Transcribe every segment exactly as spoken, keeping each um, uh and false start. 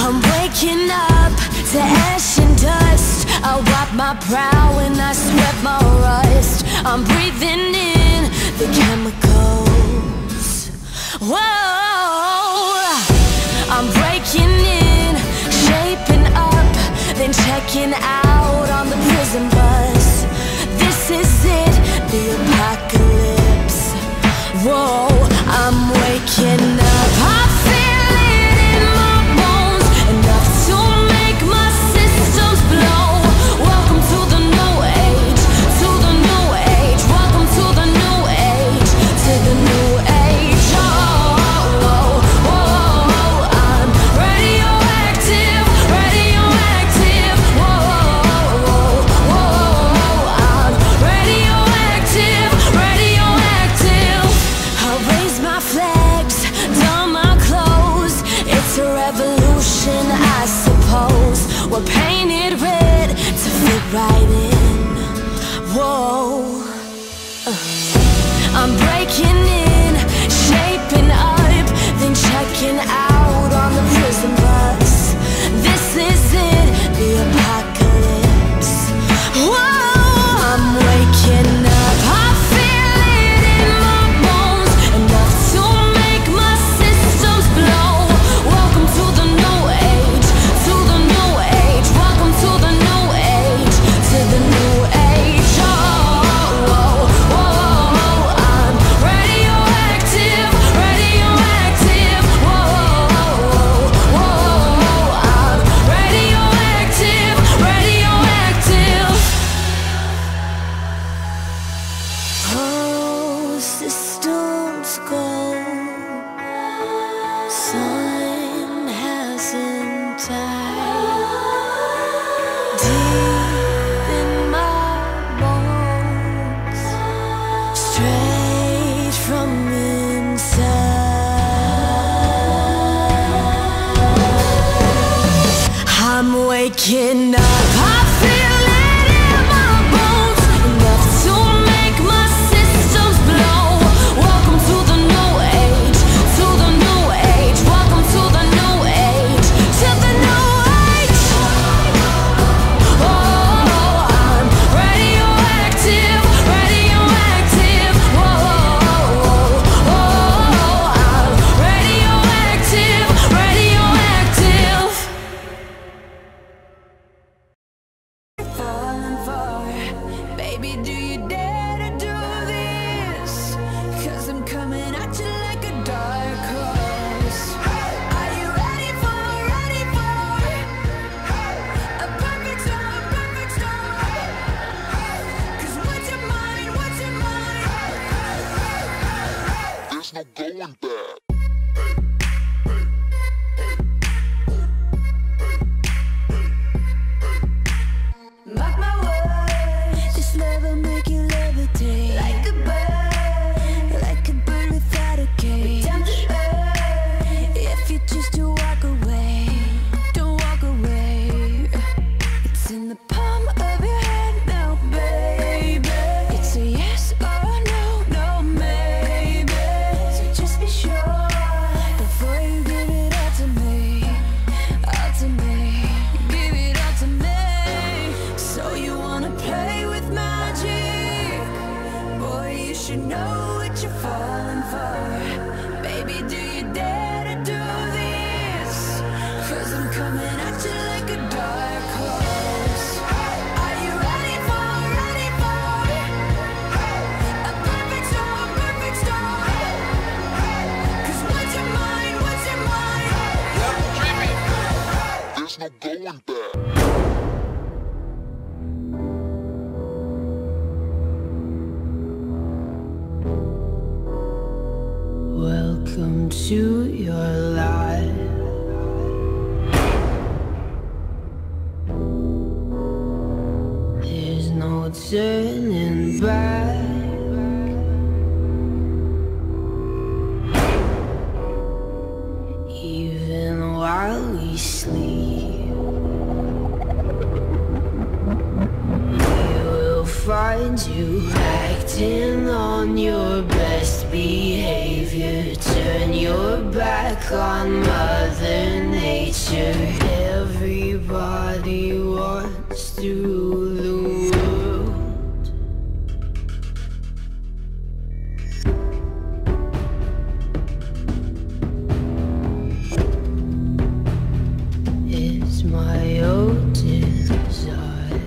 I'm waking up to ash and dust. I wipe my brow and I sweat my rust. I'm breathing in the chemicals. Whoa, I'm breaking in, shaping up, then checking out on the prison bus. This is it, the apocalypse. Whoa, I'm waking up. I feel it in my bones, enough to make my systems blow. Welcome to the new age, to the new age. Welcome to the new age, to the new age. Oh, oh, oh, oh. I'm radioactive, radioactive. Whoa, whoa, whoa. I'm radioactive, radioactive. I raise my flags, don my clothes. It's a revolution, I suppose. We're painted red to fit right in. Whoa, I'm breaking in, shaping up, then checking out on the prison bus. This is it, the apocalypse. Whoa, I'm waking up. I feel it in my bones, enough to make my systems blow. Welcome to the new age, to the new age. Welcome to the new age, to the new age. Oh, whoa, whoa, I'm radioactive, radioactive. Whoa, whoa, I'm radioactive, radioactive. Oh, systems go. Sun hasn't died. Deep in my bones, straight from inside. I'm waking up. I feel it in my bones, enough to make my systems blow. Welcome to the new age, to the new age. Welcome to the new age, to the new age. Oh, I'm radioactive, radioactive. Whoa, oh, I'm radioactive, radioactive. Falling for, baby, do you dare to do this? Cause I'm coming at you like a dark horse. Are you ready for, ready for a perfect storm, perfect storm? Cause what's your mind, what's your mind? There's no going back. Mark my words, this love will make you levitate. Like a bird, like a bird without a cage. Down to earth, if you choose to walk away, don't walk away. It's in the palm of your hand now, baby. It's a yes or no, no maybe. So just be sure before you give it all to me, all to me. Give it all to me. So you wanna play with magic? Boy, you should know what you're falling for. Baby, do you dare to do this? Cause I'm coming at you like a dark horse. Are you ready for, ready for a perfect storm, perfect storm? Cause what's your mind, what's your mind? There's no going back. Welcome to your life. There's no turning back. Even while we sleep, we will find you acting on your best behavior. Turn your back on Mother Nature. nature. Everybody wants to rule the world. It's my own desire.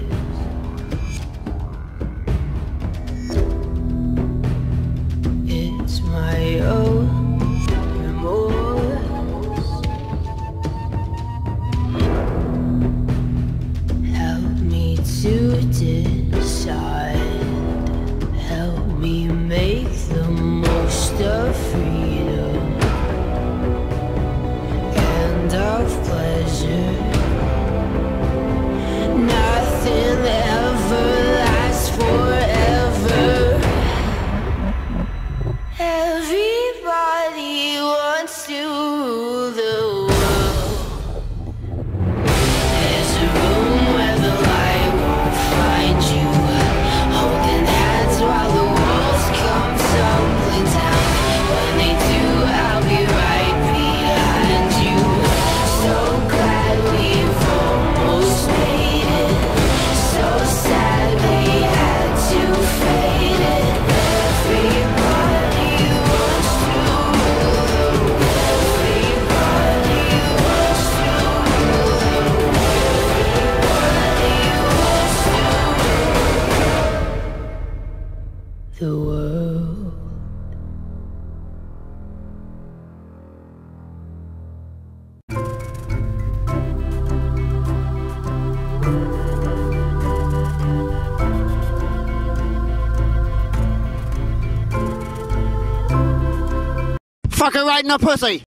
It's my own remorse. Help me to decide. Help me make the most of freedom and of pleasure. Nothing ever lasts forever. Everybody wants to rule the world. There's a room where the light won't find you, holding hands while the walls come tumbling down. When they do, I'll be right behind you. So glad we've almost made it. So sad we had to fade it. Everybody wants to rule the world. Everybody wants to rule the world. Everybody wants to rule the world. Fuck her right in the pussy.